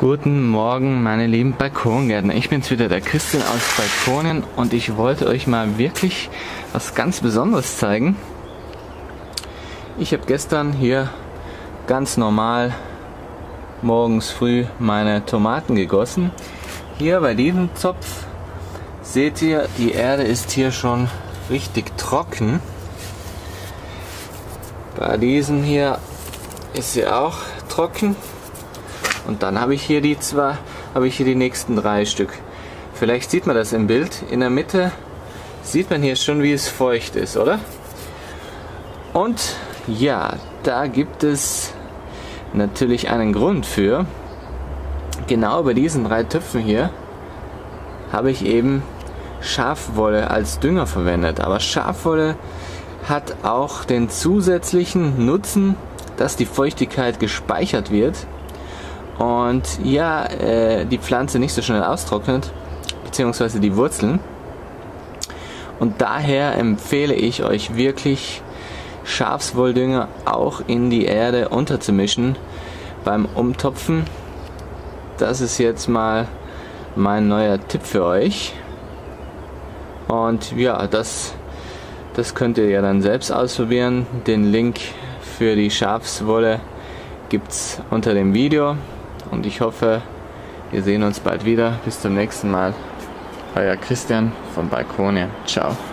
Guten Morgen, meine lieben Balkongärtner. Ich bin's wieder, der Christian aus Balkonien, und ich wollte euch mal wirklich was ganz Besonderes zeigen. Ich habe gestern hier ganz normal morgens früh meine Tomaten gegossen. Hier bei diesem Zopf seht ihr, die Erde ist hier schon richtig trocken. Bei diesem hier ist sie auch trocken. Und dann habe ich hier die nächsten 3 Stück. Vielleicht sieht man das im Bild. In der Mitte sieht man hier schon, wie es feucht ist, oder? Und ja, da gibt es natürlich einen Grund für. Genau bei diesen 3 Töpfen hier habe ich eben Schafwolle als Dünger verwendet. Aber Schafwolle hat auch den zusätzlichen Nutzen, dass die Feuchtigkeit gespeichert wird und ja, die Pflanze nicht so schnell austrocknet, beziehungsweise die Wurzeln. Und daher empfehle ich euch wirklich, Schafswolldünger auch in die Erde unterzumischen beim Umtopfen. Das ist jetzt mal mein neuer Tipp für euch. Und ja, das könnt ihr ja dann selbst ausprobieren. Den Link für die Schafswolle gibt's unter dem Video. Und ich hoffe, wir sehen uns bald wieder. Bis zum nächsten Mal. Euer Christian von Balkonien. Ciao.